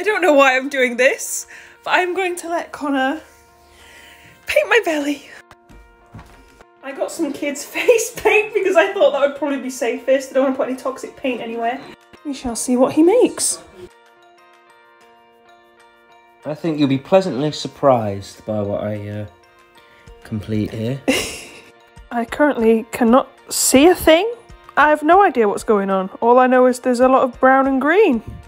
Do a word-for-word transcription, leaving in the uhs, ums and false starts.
don't know why I'm doing this, but I'm going to let Connor paint my belly. I got some kids' face paint because I thought that would probably be safest. I don't want to put any toxic paint anywhere. We shall see what he makes. I think you'll be pleasantly surprised by what I uh, complete here. I currently cannot see a thing. I have no idea what's going on. All I know is there's a lot of brown and green.